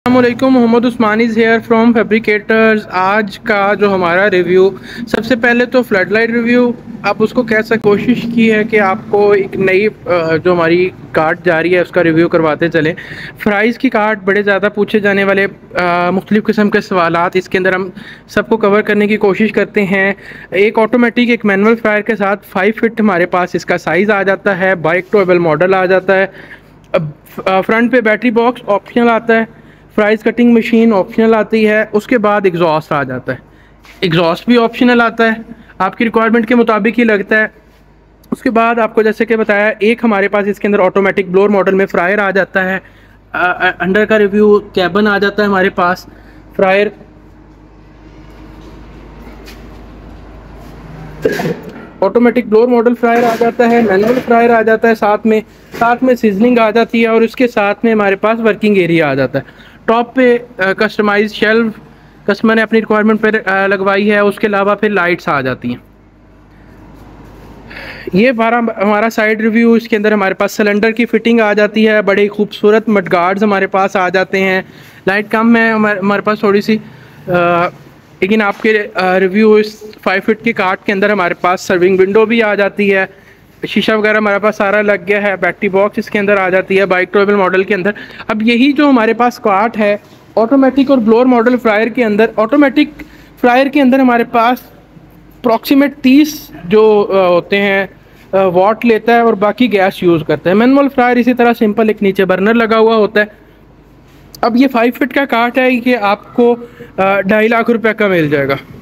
अस्सलामुअलैकुम, Mohammed Usmani here from fabricators. आज का जो हमारा रिव्यू, सबसे पहले तो फ्लड लाइट रिव्यू। आप उसको कैसे कोशिश की है कि आपको एक नई जो हमारी कार्ट जा रही है उसका रिव्यू करवाते चलें। फ्राइज़ की कार्ट, बड़े ज़्यादा पूछे जाने वाले मुख्तलिफ़ किस्म के सवालात इसके अंदर हम सबको कवर करने की कोशिश करते हैं। एक ऑटोमेटिक, एक मैनुअल फ्रायर के साथ 5 फीट हमारे पास इसका साइज़ आ जाता है। बाइक टूएबल मॉडल आ जाता है। अब फ्रंट पे बैटरी बॉक्स ऑप्शनल आता है, फ्राइज़ कटिंग मशीन ऑप्शनल आती है, उसके बाद एग्जॉस्ट आ जाता है। एग्जॉस्ट भी ऑप्शनल आता है, आपकी रिक्वायरमेंट के मुताबिक ही लगता है। उसके बाद आपको जैसे कि बताया, एक हमारे पास इसके अंदर ऑटोमेटिक ब्लोअर मॉडल में फ्रायर आ जाता है। अंडर का रिव्यू, कैबन आ जाता है हमारे पास। Fryer automatic blower model fryer आ जाता है, मैनुअल फ्रायर आ जाता है, साथ में सीजनिंग आ जाती है, और उसके साथ में हमारे पास वर्किंग एरिया आ जाता है। टॉप पे कस्टमाइज शेल्फ कस्टमर ने अपनी रिक्वायरमेंट पर लगवाई है। उसके अलावा फिर लाइट्स आ जाती हैं। ये हमारा साइड रिव्यू। इसके अंदर हमारे पास सिलेंडर की फिटिंग आ जाती है, बड़े खूबसूरत मडगार्ड्स हमारे पास आ जाते हैं। लाइट कम है हमारे पास थोड़ी सी, लेकिन आपके रिव्यू इस 5 फीट की कार्ट के अंदर हमारे पास सर्विंग विंडो भी आ जाती है। शीशा वगैरह हमारे पास सारा लग गया है। बैटरी बॉक्स इसके अंदर आ जाती है बाइक ट्रेवल मॉडल के अंदर। अब यही जो हमारे पास कार्ट है ऑटोमेटिक और ब्लोअर मॉडल फ्रायर के अंदर, ऑटोमेटिक फ्रायर के अंदर हमारे पास अप्रॉक्सीमेट 30 जो होते हैं वाट लेता है, और बाकी गैस यूज़ करता है। मैनुअल फ्रायर इसी तरह सिंपल एक नीचे बर्नर लगा हुआ होता है। अब ये 5 फीट का कार्ट है कि आपको 2.5 लाख रुपए का मिल जाएगा।